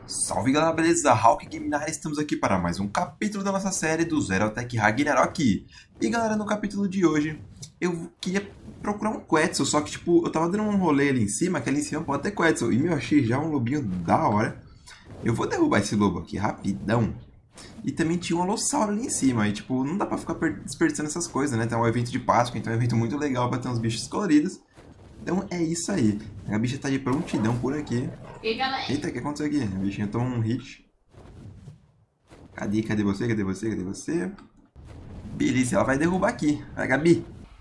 Salve galera, beleza? Hawk Game na área, estamos aqui para mais um capítulo da nossa série do Zero Attack Ragnarok. E galera, no capítulo de hoje, eu queria procurar um Quetzal, só que tipo, eu tava dando um rolê ali em cima, que ali em cima pode ter Quetzal. E eu achei já um lobinho da hora. Eu vou derrubar esse lobo aqui rapidão. E também tinha um Alossauro ali em cima, e tipo, não dá pra ficar desperdiçando essas coisas, né? Tem um evento de Páscoa, então é um evento muito legal pra ter uns bichos coloridos. Então é isso aí. A bicha tá de prontidão por aqui. E aí, galera? Eita, o que aconteceu aqui? O bichinho tomou um hit. Cadê você? Cadê você? Cadê você? Beleza, ela vai derrubar aqui. Vai, Gabi.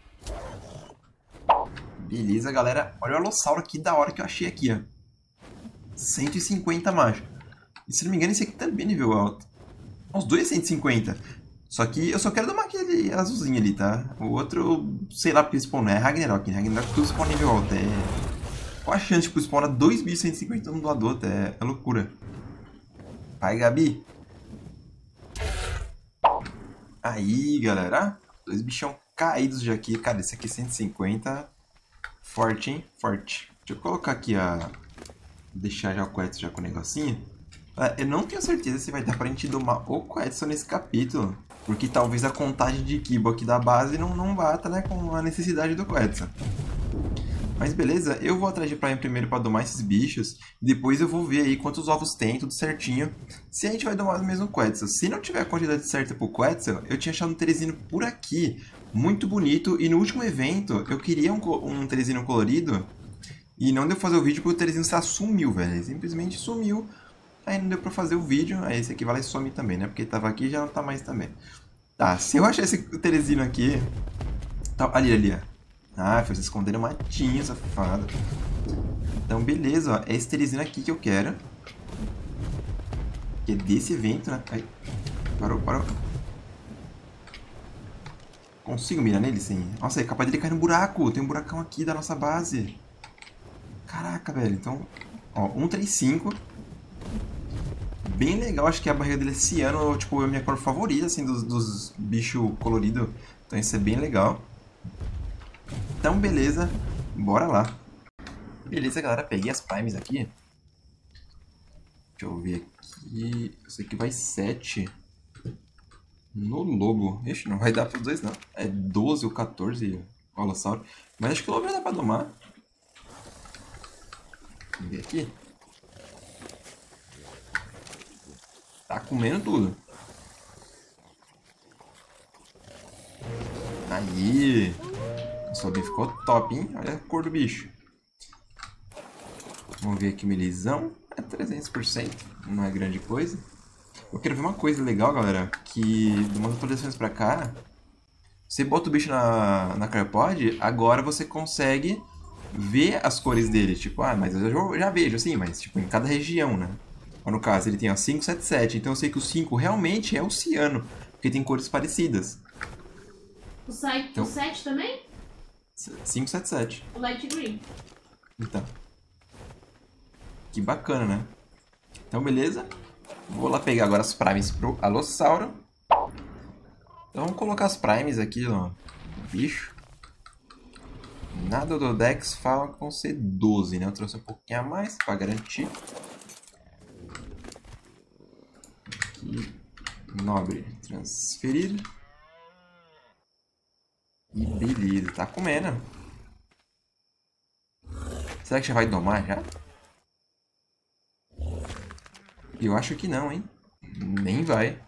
Beleza, galera. Olha o Alossauro aqui da hora que eu achei aqui, ó. 150 macho. E se não me engano, esse aqui também é nível alto. Os dois é 150. Só que eu só quero domar aquele azulzinho ali, tá? O outro, sei lá porque spawn é Ragnarok. Ragnarok tudo spawn nível alto. Qual a chance de tipo, spawnar 2.150 um do lado do outro? É loucura. Vai, Gabi. Aí, galera. Dois bichão caídos já aqui. Cara, esse aqui é 150. Forte, hein? Forte. Deixa eu colocar aqui a... Deixar já o Quetzal já com o negocinho. Eu não tenho certeza se vai dar pra gente domar o Quetzal nesse capítulo. Porque talvez a contagem de Kibo aqui da base não bata, né, com a necessidade do Quetzal. Mas beleza, eu vou atrás de Prime primeiro para domar esses bichos. E depois eu vou ver aí quantos ovos tem, tudo certinho. Se a gente vai domar o mesmo Quetzal. Se não tiver a quantidade certa pro Quetzal, eu tinha achado um Teresino por aqui. Muito bonito. E no último evento, eu queria um Teresino colorido. E não deu pra fazer o vídeo porque o Teresino sumiu, velho. Ele simplesmente sumiu. Aí não deu pra fazer o vídeo. Aí esse aqui vai lá e some também, né? Porque ele tava aqui e já não tá mais também. Tá, se eu achar esse Teresino aqui... Tá, ali, ó. Ah, foi se esconder no matinho, safado. Então, beleza, ó. É esse Teresino aqui que eu quero. Que é desse evento, né? Ai, parou. Consigo mirar nele, sim. Nossa, é capaz dele cair no buraco. Tem um buracão aqui da nossa base. Caraca, velho. Então, ó, 135. Bem legal, acho que a barriga dele esse ano, tipo, é a minha cor favorita, assim, dos bichos coloridos. Então isso é bem legal. Então, beleza. Bora lá. Beleza, galera. Peguei as primes aqui. Deixa eu ver aqui. Isso aqui vai 7 no lobo. Ixi, não vai dar para os dois, não. É 12 ou 14 o Alossauro. Mas acho que o lobo já dá para domar. Vamos ver aqui. Tá comendo tudo. Aí. O lobo ficou top, hein? Olha a cor do bicho. Vamos ver aqui o melisão. É 300%. Não é grande coisa. Eu quero ver uma coisa legal, galera. Que de umas atualizações pra cá. Você bota o bicho na Cryopod. Agora você consegue ver as cores dele. Tipo, mas eu já vejo assim. Mas tipo, em cada região, né? No caso, ele tem a 577, então eu sei que o 5 realmente é o ciano, porque tem cores parecidas. O 7 também? 577. O light green. Então. Que bacana, né? Então, beleza. Vou lá pegar agora as primes pro Alossauro. Então, vamos colocar as primes aqui no bicho. Nada do Dex fala que vão ser 12, né? Eu trouxe um pouquinho a mais para garantir. Nobre transferido. E beleza, tá comendo. Será que já vai domar já? Eu acho que não, hein? Nem vai.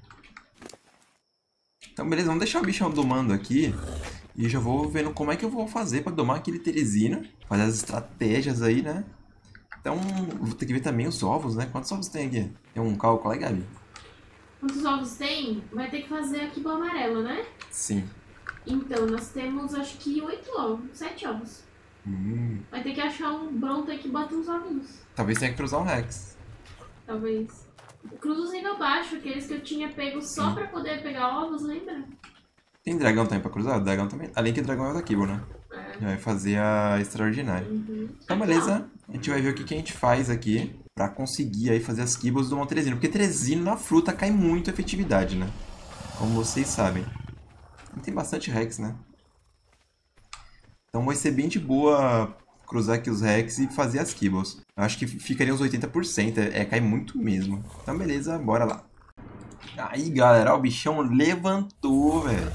Então beleza, vamos deixar o bichão domando aqui. E já vou vendo como é que eu vou fazer pra domar aquele Teresino. Fazer as estratégias aí, né? Então, vou ter que ver também os ovos, né? Quantos ovos tem aqui? Tem um cálculo aí, Gabi? Quantos ovos tem? Vai ter que fazer aqui pro amarelo, né? Sim. Então, nós temos acho que 8 ovos, 7 ovos. Vai ter que achar um Bronto aí que bota uns ovinhos. Talvez tenha que cruzar um Rex. Talvez. Cruza os nível baixo, aqueles que eu tinha pego só pra poder pegar ovos, lembra? Tem dragão também pra cruzar? O dragão também. Além que o dragão é o da Kibo, né? É. Vai fazer a extraordinária. Então, beleza. A gente vai ver o que a gente faz aqui pra conseguir aí fazer as Kibos do Teresino. Porque Teresino na fruta cai muito a efetividade, né? Como vocês sabem. E tem bastante Rex, né? Então vai ser bem de boa cruzar aqui os Rex e fazer as Kibbles. Eu acho que ficaria uns 80%, cai muito mesmo. Então beleza, bora lá. Aí galera, ó, o bichão levantou, velho.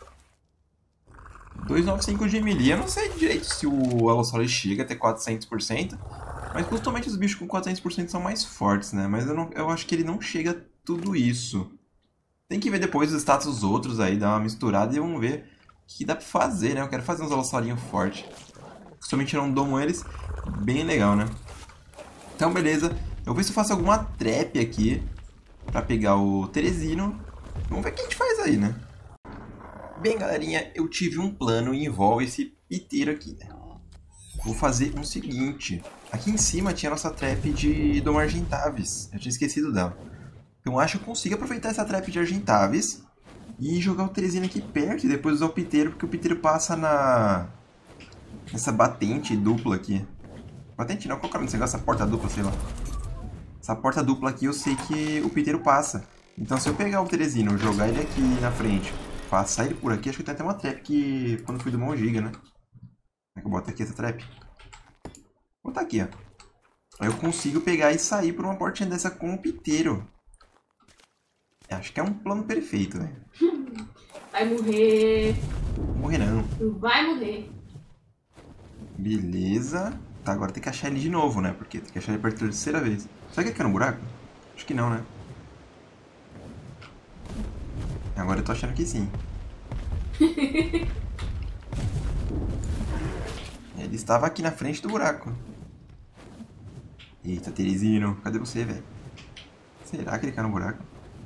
295 de melee. Eu não sei direito se o Allosaurus chega a ter 400%. Mas costumamente os bichos com 400% são mais fortes, né? Mas eu acho que ele não chega a tudo isso. Tem que ver depois os status dos outros aí, dar uma misturada e vamos ver o que dá pra fazer, né? Eu quero fazer uns Alossaurinhos fortes. Costumamente não domo eles. Bem legal, né? Então, beleza. Eu vou ver se eu faço alguma trap aqui pra pegar o Teresino. Vamos ver o que a gente faz aí, né? Bem, galerinha, eu tive um plano e envolve esse piteiro aqui, né? Vou fazer o seguinte. Aqui em cima tinha a nossa trap de Dom Argentavis. Eu tinha esquecido dela. Então acho que eu consigo aproveitar essa trap de Argentavis e jogar o Teresino aqui perto e depois usar o piteiro, porque o piteiro passa nessa batente dupla aqui. Batente não, qual que é o nome desse negócio? Essa porta dupla, sei lá. Essa porta dupla aqui eu sei que o piteiro passa. Então se eu pegar o Teresino, jogar ele aqui na frente, passar ele por aqui, acho que tem até uma trap que quando eu fui do Mongiga, né? Como é que eu boto aqui essa trap? Vou botar aqui, ó. Aí eu consigo pegar e sair por uma portinha dessa com o piteiro. Acho que é um plano perfeito, velho. Vai morrer. Morrer não. Não vai morrer. Beleza. Tá, agora tem que achar ele de novo, né? Porque tem que achar ele pela terceira vez. Será que ele caiu no buraco? Acho que não, né? Agora eu tô achando que sim. Ele estava aqui na frente do buraco. Eita, Teresino. Cadê você, velho? Será que ele caiu no buraco?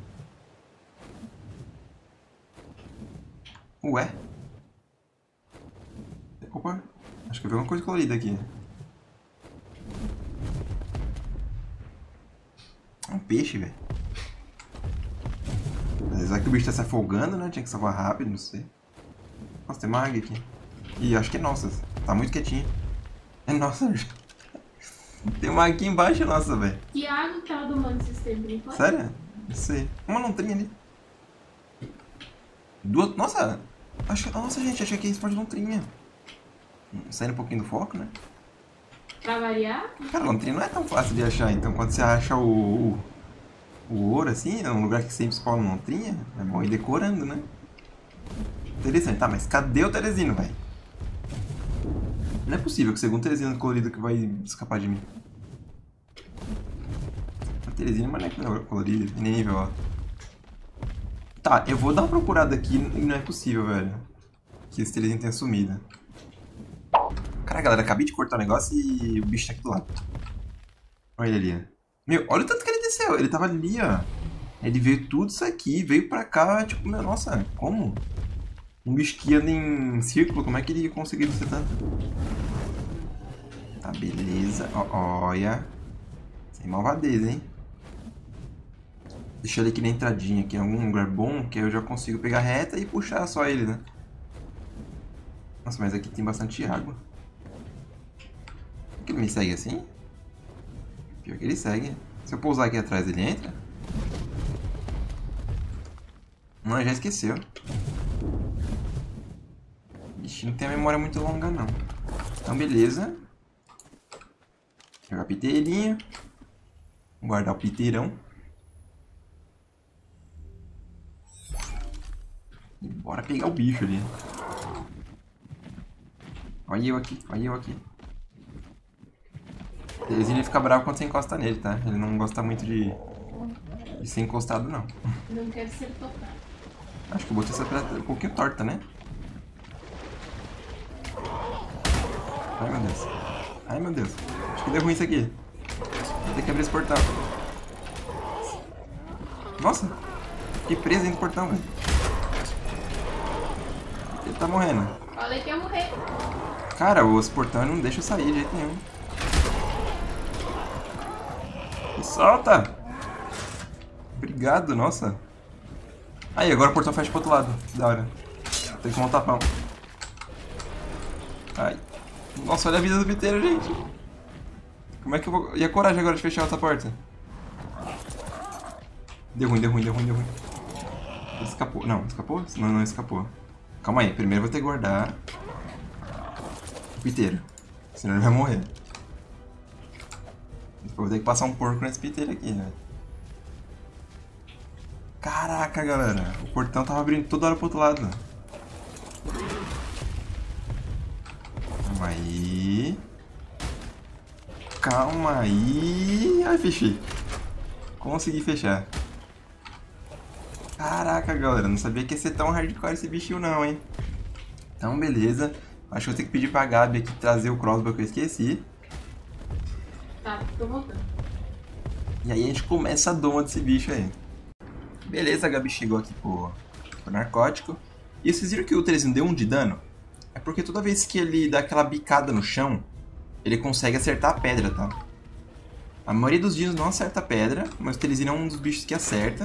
Ué? Opa. Acho que eu vi alguma coisa colorida aqui. É um peixe, velho. Apesar que o bicho tá se afogando, né? Tinha que salvar rápido, não sei. Nossa, tem uma águia aqui. Ih, acho que é nossa. Tá muito quietinha. É nossa. Tem uma aqui embaixo, nossa, velho. Que água que tava domando esses tempos, não foi? Sério? Não sei. Uma lontrinha ali. Duas. Nossa! Nossa, gente, achei que ia explodir lontrinha. Saindo um pouquinho do foco, né? Pra variar? Cara, lontrinha não é tão fácil de achar. Então, quando você acha o ouro, assim, num lugar que sempre spawna lontrinha, é bom ir decorando, né? Interessante. Tá, mas cadê o Teresino, velho? Não é possível que seja um Teresino colorido que vai escapar de mim. A Teresina, mas não é colorido, nem nível, ó. Tá, eu vou dar uma procurada aqui e não é possível, velho. Que esse Teresino tenha sumido. Cara, galera, acabei de cortar o negócio e o bicho tá aqui do lado. Olha ele ali, ó. Meu, olha o tanto que ele desceu. Ele tava ali, ó. Ele veio tudo isso aqui, veio pra cá, tipo, meu, nossa, como? Um bicho que anda em círculo, como é que ele conseguiu descer tanto? Tá, beleza. Olha. Sem malvadeza, hein? Deixa ele aqui na entradinha, aqui em algum lugar bom, que aí eu já consigo pegar reta e puxar só ele, né? Nossa, mas aqui tem bastante água. Será que ele me segue assim? Pior que ele segue. Se eu pousar aqui atrás, ele entra? Não, já esqueceu. Ixi, não tem a memória muito longa, não. Então, beleza. Jogar piteirinho. Guardar o piteirão. E bora pegar o bicho ali. Olha eu aqui, olha eu aqui. Ele fica bravo quando você encosta nele, tá? Ele não gosta muito de ser encostado, não. Não quero ser tocado. Acho que eu botei essa pedra um pouquinho torta, né? Ai, meu Deus. Ai, meu Deus. Acho que deu ruim isso aqui. Vou ter que abrir esse portão. Nossa. Fiquei preso dentro do portão, velho. Ele tá morrendo. Falei que ia morrer. Cara, os portões não deixam eu sair de jeito nenhum. Me solta! Obrigado, nossa. Aí, agora o portão fecha pro outro lado. Da hora. Tem que montar pão. Ai. Nossa, olha a vida do piteiro, gente. Como é que eu vou... E a coragem agora de fechar outra porta? Deu ruim, deu ruim, deu ruim, deu ruim. Ele escapou. Não, escapou? Não, não escapou. Calma aí, primeiro eu vou ter que guardar o piteiro. Senão ele vai morrer. Depois vou ter que passar um porco nesse piteiro aqui, né? Caraca, galera. O portão tava abrindo toda hora pro outro lado. Calma aí. Calma aí. Ai, fechei. Consegui fechar. Caraca, galera. Não sabia que ia ser tão hardcore esse bichinho não, hein? Então, beleza. Acho que vou ter que pedir pra Gabi aqui trazer o crossbow que eu esqueci. Tá, tô voltando. E aí a gente começa a doma desse bicho aí. Beleza, a Gabi chegou aqui pro narcótico. E vocês viram que o Terezinho deu 1 de dano? É porque toda vez que ele dá aquela bicada no chão, ele consegue acertar a pedra, tá? A maioria dos dinos não acerta a pedra, mas o Terezinho é um dos bichos que acerta.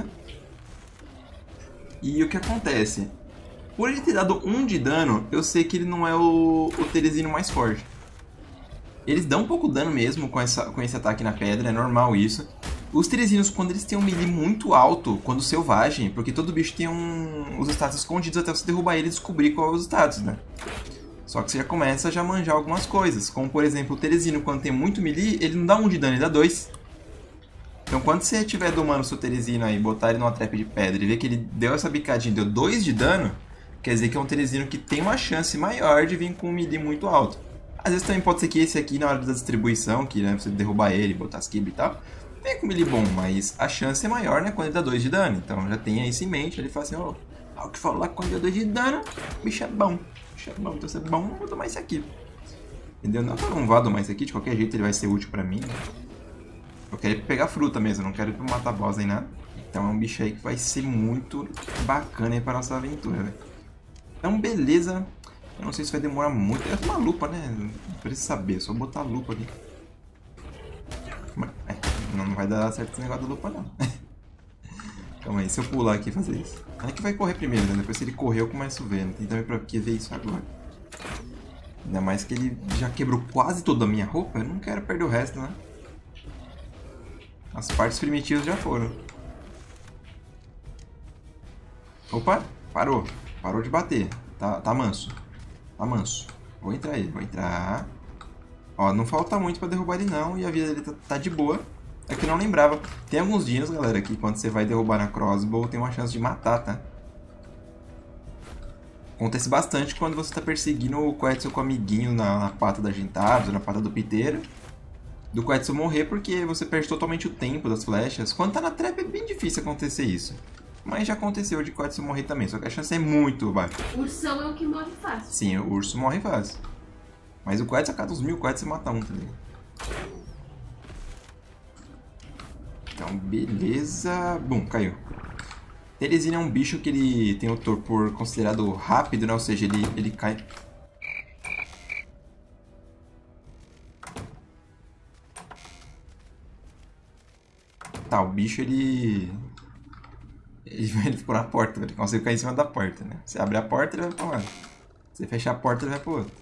E o que acontece? Por ele ter dado 1 de dano, eu sei que ele não é o Terezinho mais forte. Eles dão um pouco de dano mesmo com esse ataque na pedra, é normal isso. Os Terezinos, quando eles têm um melee muito alto, quando selvagem, porque todo bicho tem os status escondidos até você derrubar ele e descobrir qual é os status, né? Só que você já começa a já manjar algumas coisas, como por exemplo o Terezino, quando tem muito melee, ele não dá 1 de dano, ele dá 2. Então quando você estiver domando o seu Terezino aí, botar ele numa trap de pedra e ver que ele deu essa bicadinha e deu 2 de dano, quer dizer que é um Terezino que tem uma chance maior de vir com um melee muito alto. Às vezes também pode ser que esse aqui, na hora da distribuição, que né, você derrubar ele, botar as kibs e tal, vem com melee bom, mas a chance é maior, né, quando ele dá 2 de dano. Então já tenha isso em mente, ele fala assim, ó, o que falou lá que quando deu 2 de dano, o bicho é bom. Bicho é bom, então se é bom, eu vou tomar esse aqui. Entendeu? Não que eu não vá tomar esse aqui, de qualquer jeito ele vai ser útil pra mim. Eu quero ir pegar fruta mesmo, não quero ir pra matar boss nem nada. Então é um bicho aí que vai ser muito bacana aí pra nossa aventura, velho. Então beleza. Eu não sei se vai demorar muito. É uma lupa, né? Não preciso saber, é só botar a lupa aqui. Não vai dar certo esse negócio da lupa, não. Calma aí, se eu pular aqui e fazer isso. É que vai correr primeiro, né? Depois se ele correr eu começo a ver. Não tem também pra que ver isso agora. Ainda mais que ele já quebrou quase toda a minha roupa. Eu não quero perder o resto, né? As partes primitivas já foram. Opa, parou. Parou de bater. Tá manso. Tá manso. Vou entrar aí, vou entrar. Ó, não falta muito pra derrubar ele não. E a vida dele tá de boa. É que eu não lembrava. Tem alguns dinos, galera, que quando você vai derrubar na crossbow, tem uma chance de matar, tá? Acontece bastante quando você tá perseguindo o Quetzal com o amiguinho na pata da Gentabs, ou na pata do piteiro. Do Quetzal morrer porque você perde totalmente o tempo das flechas. Quando tá na trap é bem difícil acontecer isso. Mas já aconteceu de Quetzal morrer também, só que a chance é muito baixa. O ursão é o que morre fácil. Sim, o urso morre fácil. Mas o Quetzal, a cada uns 1000 Quetzal mata um também. Então, beleza. Bum, caiu. Teresina é um bicho que ele tem o torpor considerado rápido, né? Ou seja, ele cai... Tá, o bicho ele ficou na porta, ele consegue cair em cima da porta, né? Você abre a porta, ele vai pra lá. Você fecha a porta, ele vai pro outro.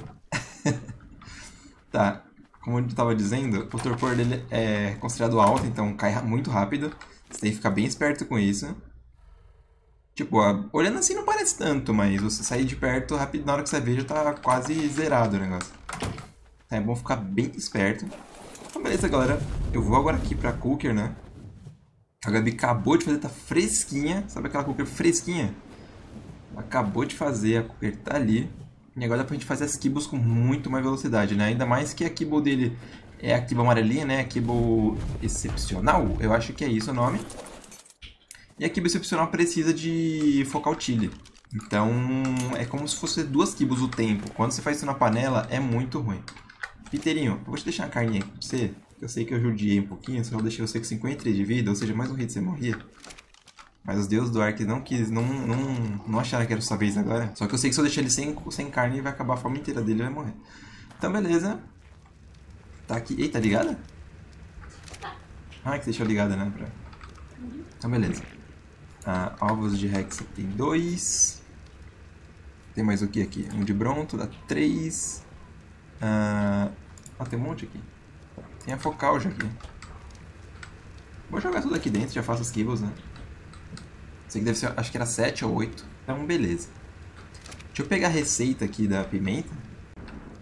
Tá, como eu tava dizendo, o torpor dele é considerado alto, então cai muito rápido. Você tem que ficar bem esperto com isso. Tipo, olhando assim não parece tanto, mas você sair de perto rápido, na hora que você vê já tá quase zerado o negócio. Então é bom ficar bem esperto. Então beleza, galera. Eu vou agora aqui pra cooker, né? A Gabi acabou de fazer, tá fresquinha. Sabe aquela cooker fresquinha? Ela acabou de fazer, a cooker tá ali. E agora dá pra gente fazer as kibbles com muito mais velocidade, né? Ainda mais que a kibble dele é a kibble amarelinha, né? A kibble excepcional, eu acho que é isso o nome. E a kibble excepcional precisa de focal chile. Então é como se fosse 2 kibbles o tempo. Quando você faz isso na panela é muito ruim. Piteirinho, eu vou te deixar a carninha aqui pra você. Eu sei que eu judiei um pouquinho, só eu deixei você com 53 de vida, ou seja, mais um hit você morria. Mas os deuses do Ark não acharam que era sua vez agora. Só que eu sei que se eu deixar ele sem carne, vai acabar a forma inteira dele e vai morrer. Então beleza. Tá aqui. Eita, ligada? Ah, que deixou ligada, né? Então beleza. Ovos de Hexa tem 2. Tem mais o que aqui? Um de Bronto, dá 3. Tem um monte aqui. Tem a focal já aqui. Vou jogar tudo aqui dentro, já faço as kibbles, né? Isso aqui deve ser, acho que era 7 ou 8. Então beleza. Deixa eu pegar a receita aqui da pimenta.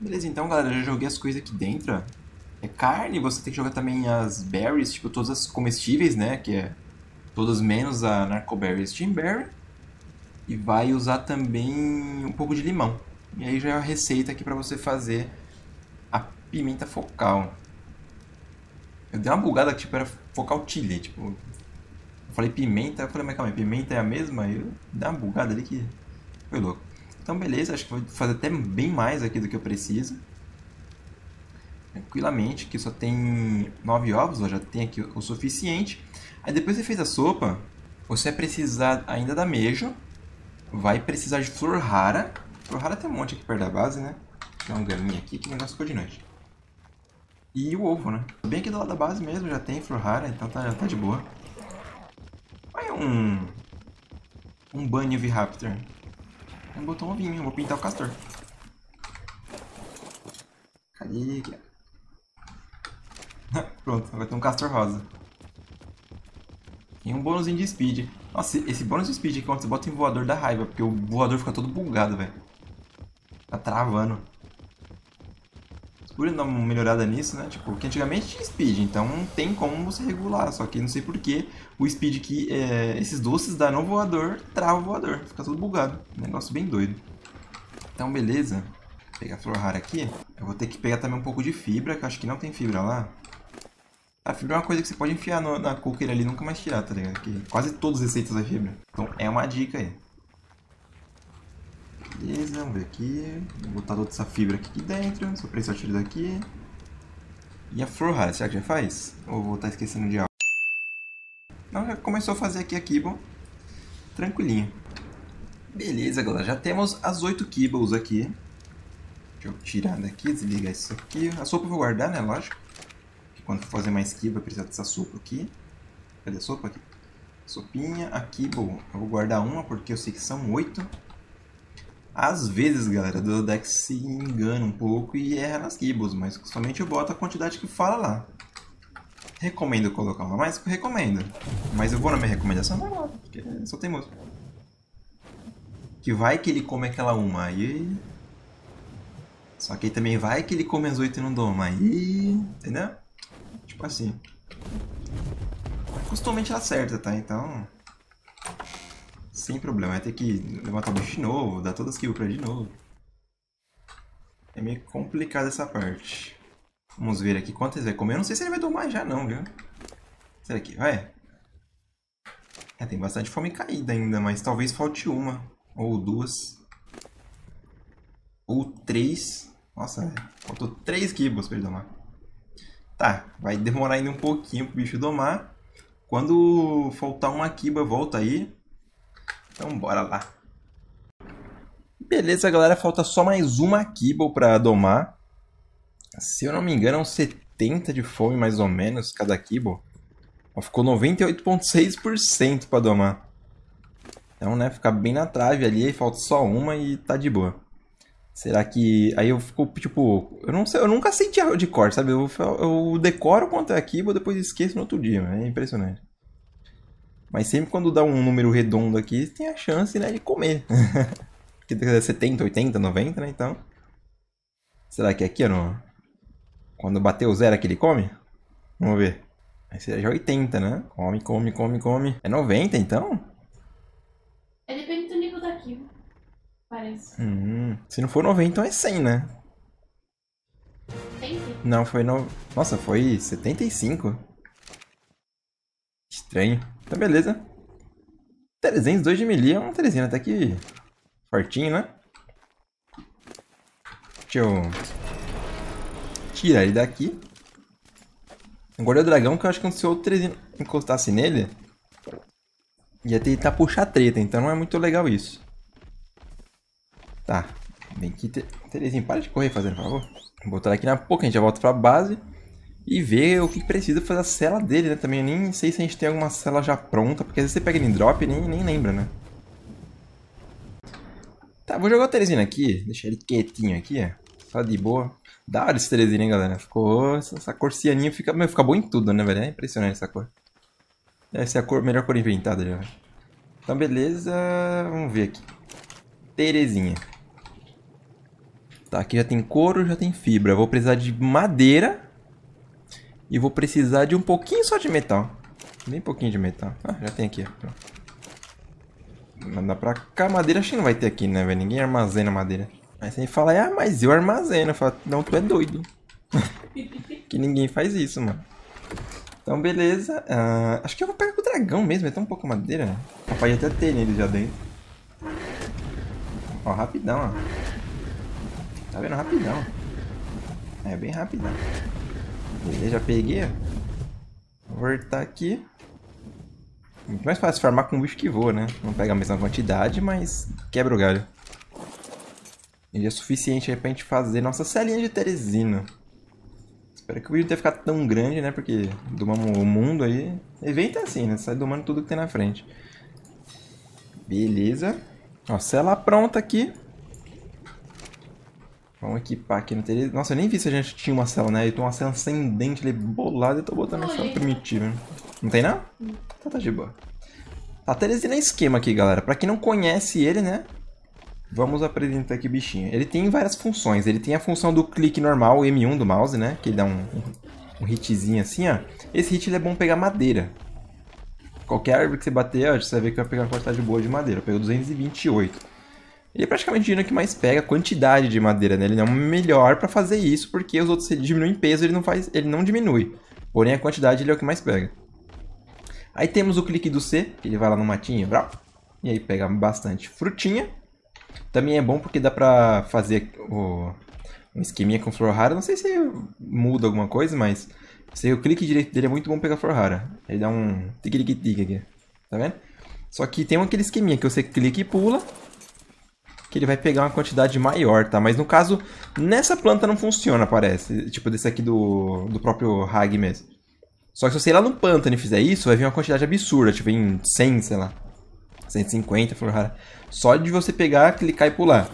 Beleza, então, galera, eu já joguei as coisas aqui dentro, ó. É carne, você tem que jogar também as berries, tipo, todas as comestíveis, né? Que é todas menos a Narcoberry e Steamberry. E vai usar também um pouco de limão. E aí já é a receita aqui pra você fazer a pimenta focal. Eu dei uma bugada que tipo, era focal chili, tipo... Eu falei pimenta, eu falei, mas calma aí, pimenta é a mesma? Aí eu dei uma bugada ali que foi louco. Então beleza, acho que vou fazer até bem mais aqui do que eu preciso. Tranquilamente, que só tem 9 ovos, ó, já tem aqui o suficiente. Aí depois que você fez a sopa, você vai precisar ainda da ameijo. Vai precisar de flor rara. Flor rara tem um monte aqui perto da base, né? Tem um galinha aqui que o negócio ficou de noite. E o ovo, né? Bem aqui do lado da base mesmo já tem flor rara, então tá de boa. Olha um Bunny V-Raptor. Botou um ovinho, vou pintar o castor. Cadê? Pronto, vai ter um castor rosa. E um bônusinho de speed. Nossa, esse bônus de speed aqui quando você bota em voador dá raiva, porque o voador fica todo bugado, velho. Tá travando. Por dar uma melhorada nisso, né? Tipo, que antigamente tinha speed, então não tem como você regular. Só que não sei porquê o speed que esses doces dá no voador, trava o voador. Fica tudo bugado. Um negócio bem doido. Então, beleza. Vou pegar a flor rara aqui. Eu vou ter que pegar também um pouco de fibra, que eu acho que não tem fibra lá. A fibra é uma coisa que você pode enfiar na cooker ali e nunca mais tirar, tá ligado? Que quase todas as receitas da fibra. Então é uma dica aí. Beleza, vamos ver aqui. Vou botar toda essa fibra aqui dentro. Só precisar tirar daqui. E a flor rara, será que já faz? Ou vou estar esquecendo de algo? Não, já começou a fazer aqui a kibble. Tranquilinho. Beleza, galera. Já temos as 8 kibbles aqui. Deixa eu tirar daqui, desligar isso aqui. A sopa eu vou guardar, né? Lógico. Quando for fazer mais kibble, eu preciso dessa sopa aqui. Cadê a sopa aqui? Sopinha. A kibble, eu vou guardar uma porque eu sei que são 8. Às vezes, galera, do Dex se engana um pouco e erra nas kibbles, mas somente eu boto a quantidade que fala lá. Recomendo colocar uma mais? Recomendo. Mas eu vou na minha recomendação? Não, porque só tem música. Que vai que ele come aquela uma, aí... Só que aí também vai que ele come as 8 e não doma, aí... Entendeu? Tipo assim. Costumamente ela acerta, tá? Então... Sem problema, vai ter que levantar o bicho de novo, dar todas as kills pra ele de novo. É meio complicado essa parte. Vamos ver aqui quantas ele vai comer. Eu não sei se ele vai domar já não, viu? Será que vai? É, tem bastante fome caída ainda, mas talvez falte uma. Ou duas. Ou 3. Nossa, faltou 3 kibbles pra ele domar. Tá, vai demorar ainda um pouquinho pro bicho domar. Quando faltar uma kiba, volta aí. Então bora lá. Beleza, galera, falta só mais uma kibble pra domar. Se eu não me engano, é uns 70 de fome mais ou menos cada kibble. Ficou 98,6% pra domar. Então, né, fica bem na trave ali, falta só uma e tá de boa. Será que... Aí eu fico, tipo... Eu não sei, eu nunca sei de cor, sabe? Eu decoro quanto é a kibble, depois esqueço no outro dia, é impressionante. Mas sempre quando dá um número redondo aqui, tem a chance, né, de comer. Porque é 70, 80, 90, né, então... Será que é aqui, não? Quando bater o zero, aqui ele come? Vamos ver. Aí seria já 80, né? Come, come, come, come. É 90, então? É, depende do nível da kill, parece. Se não for 90, então é 100, né? 100? Não, foi no... Nossa, foi 75. Estranho. Então, beleza. 302 de melee é um 300 até que fortinho, né? Deixa eu tirar ele daqui. Agora é o dragão que eu acho que se o outro 300 encostasse nele, ia tentar puxar treta, então não é muito legal isso. Tá. Vem aqui, Terezinha, para de correr fazendo, por favor. Vou botar aqui na pouco, a gente já volta pra base. E ver o que precisa fazer a cela dele, né? Também eu nem sei se a gente tem alguma cela já pronta, porque às vezes você pega ele em drop e nem lembra, né? Tá, vou jogar o Terezinha aqui, deixar ele quietinho aqui, ó. Só de boa. Da hora esse Terezinha, hein, galera? Ficou... Essa cor cianinha fica boa em tudo, né, velho? É impressionante essa cor. Deve ser a melhor cor inventada já. Então, beleza. Vamos ver aqui. Terezinha. Tá, aqui já tem couro, já tem fibra. Eu vou precisar de madeira. E vou precisar de um pouquinho só de metal. Bem pouquinho de metal. Ah, já tem aqui. Mandar pra cá. Madeira acho que não vai ter aqui, né, velho? Ninguém armazena madeira. Aí você fala, ah, mas eu armazeno. Eu falo, não, tu é doido. Que ninguém faz isso, mano. Então, beleza. Acho que eu vou pegar com o dragão mesmo. É tão pouca madeira, né? Pode até ter nele já dentro. Ó, rapidão, ó. Tá vendo? Rapidão. É, bem rapidão. Beleza, já peguei, ó. Vou voltar aqui. Muito mais fácil farmar com um bicho que voa, né? Não pega a mesma quantidade, mas quebra o galho. Ele é suficiente aí pra gente fazer nossa celinha de Teresina. Espero que o vídeo não tenha ficado tão grande, né? Porque domamos o mundo aí. Evento é assim, né? Sai domando tudo que tem na frente. Beleza. Ó, cela pronta aqui. Vamos equipar aqui no Teresina. Nossa, eu nem vi se a gente tinha uma cela, né? Eu tô uma cela sem dente ali bolada e tô botando a cela primitiva. Não tem não? Então tá de boa. A Teresina é esquema aqui, galera. Pra quem não conhece ele, né? Vamos apresentar aqui o bichinho. Ele tem várias funções. Ele tem a função do clique normal, o M1 do mouse, né? Que ele dá um hitzinho assim, ó. Esse hit ele é bom pegar madeira. Qualquer árvore que você bater, ó, você vai ver que vai pegar uma quantidade boa de madeira. Pegou 228. Ele é praticamente o gênero que mais pega a quantidade de madeira, né? Ele é o melhor pra fazer isso, porque os outros, se ele diminui em peso, ele não diminui. Porém, a quantidade ele é o que mais pega. Aí temos o clique do C, que ele vai lá no matinho, brau, e aí pega bastante frutinha. Também é bom porque dá pra fazer um esqueminha com flor rara. Não sei se muda alguma coisa, mas o clique direito dele é muito bom pegar flor rara. Ele dá um tic-tic-tic aqui, tá vendo? Só que tem aquele esqueminha que você clica e pula, que ele vai pegar uma quantidade maior, tá? Mas no caso, nessa planta não funciona, parece. Tipo desse aqui do próprio Hag mesmo. Só que se você ir lá no pântano e fizer isso, vai vir uma quantidade absurda. Tipo em 100, sei lá. 150 flor rara. Só de você pegar, clicar e pular.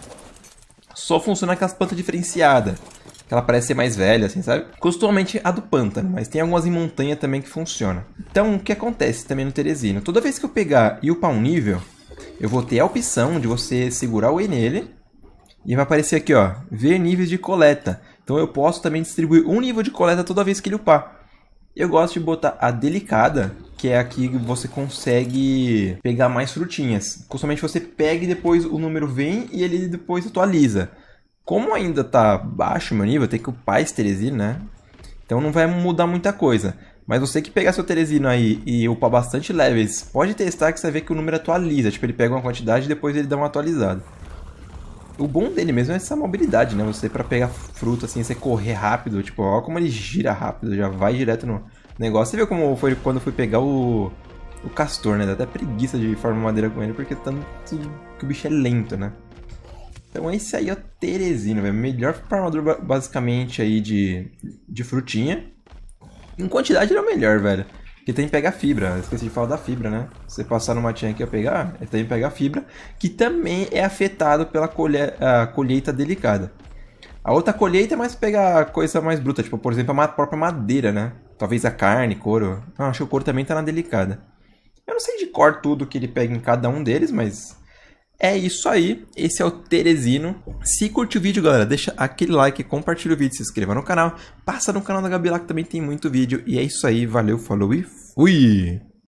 Só funciona aquelas plantas diferenciadas. Que ela parece ser mais velha, assim, sabe? Costumamente a do pântano, mas tem algumas em montanha também que funciona. Então, o que acontece também no Teresina? Toda vez que eu pegar e upar um nível, eu vou ter a opção de você segurar o E nele. E vai aparecer aqui, ó, ver níveis de coleta. Então eu posso também distribuir um nível de coleta toda vez que ele upar. Eu gosto de botar a delicada, que é aqui que você consegue pegar mais frutinhas. Costumamente você pega e depois o número vem e ele depois atualiza. Como ainda tá baixo o meu nível, eu tenho que upar esse Teresina, né? Então não vai mudar muita coisa. Mas você que pegar seu Teresina aí e upar bastante levels, pode testar que você vai ver que o número atualiza. Tipo, ele pega uma quantidade e depois ele dá uma atualizada. O bom dele mesmo é essa mobilidade, né? Você pra pegar fruta assim, você correr rápido. Tipo, ó como ele gira rápido, já vai direto no negócio. Você viu como foi quando eu fui pegar o castor, né? Dá até preguiça de farmar madeira com ele, porque tanto que o bicho é lento, né? Então esse aí é o Teresina, velho. Melhor farmador basicamente aí de frutinha. Em quantidade ele é o melhor, velho. Porque tem que pegar fibra. Esqueci de falar da fibra, né? Se você passar no matinho aqui a pegar, ele tem que pegar fibra. Que também é afetado pela colheita delicada. A outra colheita é mais pegar coisa mais bruta. Tipo, por exemplo, a própria madeira, né? Talvez a carne, couro. Não, acho que o couro também tá na delicada. Eu não sei de cor tudo que ele pega em cada um deles, mas... é isso aí, esse é o Teresino. Se curtiu o vídeo, galera, deixa aquele like, compartilha o vídeo, se inscreva no canal. Passa no canal da Gabi lá que também tem muito vídeo. E é isso aí, valeu, falou e fui!